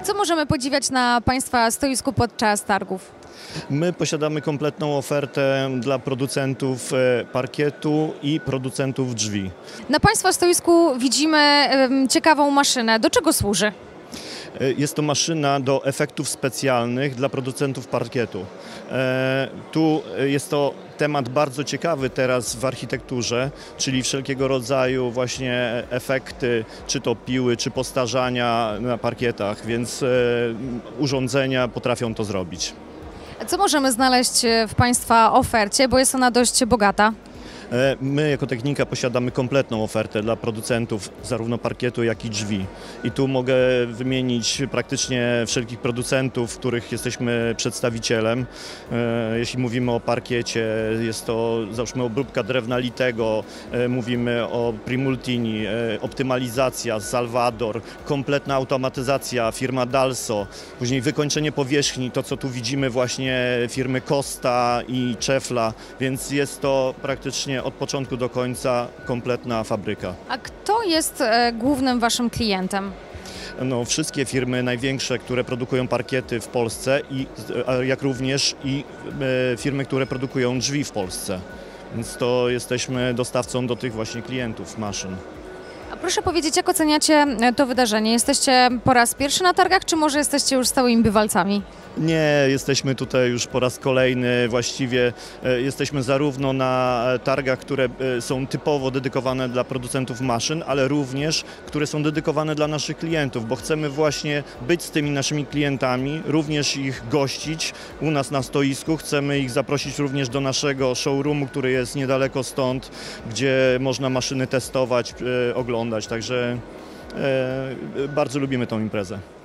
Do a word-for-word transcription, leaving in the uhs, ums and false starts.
Co możemy podziwiać na Państwa stoisku podczas targów? My posiadamy kompletną ofertę dla producentów parkietu i producentów drzwi. Na Państwa stoisku widzimy em, ciekawą maszynę. Do czego służy? Jest to maszyna do efektów specjalnych dla producentów parkietu. E, tu jest to temat bardzo ciekawy teraz w architekturze, czyli wszelkiego rodzaju właśnie efekty, czy to piły, czy postarzania na parkietach, więc e, urządzenia potrafią to zrobić. Co możemy znaleźć w Państwa ofercie, bo jest ona dość bogata? My jako Technika posiadamy kompletną ofertę dla producentów zarówno parkietu, jak i drzwi. I tu mogę wymienić praktycznie wszelkich producentów, których jesteśmy przedstawicielem. Jeśli mówimy o parkiecie, jest to załóżmy obróbka drewna litego, mówimy o Primultini, optymalizacja, Salvador, kompletna automatyzacja, firma Dalso, później wykończenie powierzchni, to co tu widzimy właśnie firmy Costa i Czefla, więc jest to praktycznie od początku do końca kompletna fabryka. A kto jest e, głównym Waszym klientem? No, wszystkie firmy największe, które produkują parkiety w Polsce, i, jak również i e, firmy, które produkują drzwi w Polsce. Więc to jesteśmy dostawcą do tych właśnie klientów maszyn. A proszę powiedzieć, jak oceniacie to wydarzenie? Jesteście po raz pierwszy na targach, czy może jesteście już stałymi bywalcami? Nie, jesteśmy tutaj już po raz kolejny, właściwie e, jesteśmy zarówno na targach, które e, są typowo dedykowane dla producentów maszyn, ale również, które są dedykowane dla naszych klientów, bo chcemy właśnie być z tymi naszymi klientami, również ich gościć u nas na stoisku, chcemy ich zaprosić również do naszego showroomu, który jest niedaleko stąd, gdzie można maszyny testować, e, oglądać, także e, bardzo lubimy tą imprezę.